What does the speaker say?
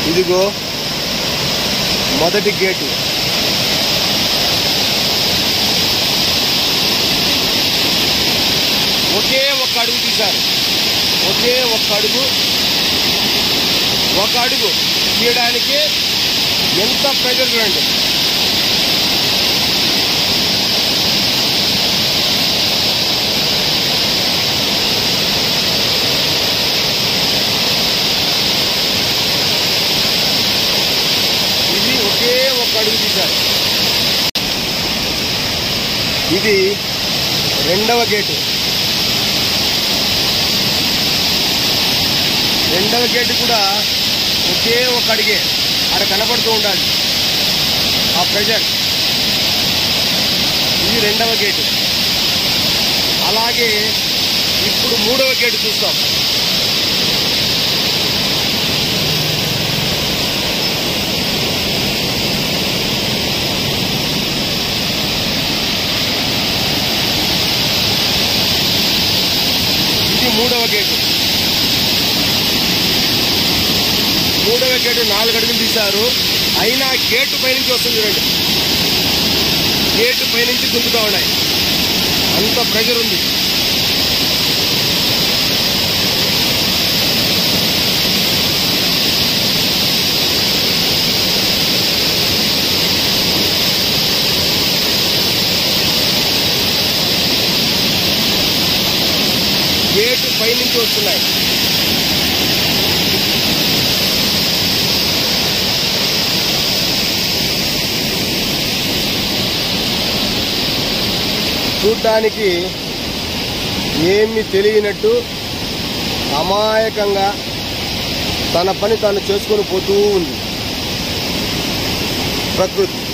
ఇదిగో మొదటి గేటు. ఒకే ఒక్క అడుగు తీశారు. ఒకే ఒక్క అడుగు తీయడానికి ఎంత ప్రెజర్ చూడండి. ఇది ఒకే ఒక్క అడుగు తీశారు. ఇది రెండవ గేటు. రెండవ గేటు కూడా ఒకే ఒక అడిగే అక్కడ కనపడుతూ ఉండాలి ఆ ప్రెజర్. ఇది రెండవ గేటు. అలాగే ఇప్పుడు మూడవ గేటు చూస్తాం. ఇది మూడవ గేటు. మూడవ గేటు 4 అడుగులు తీశారు. అయినా గేటు పైనుంచి వస్తుంది చూడండి. గేటు పైనుంచి గుంజుతూ ఉన్నాయి. అంత ప్రెజర్ ఉంది. గేటు పైనుంచి వస్తున్నాయి. చూడ్డానికి ఏమీ తెలియనట్టు అమాయకంగా తన పని తాను చేసుకొని పోతూ ఉంది ప్రకృతి.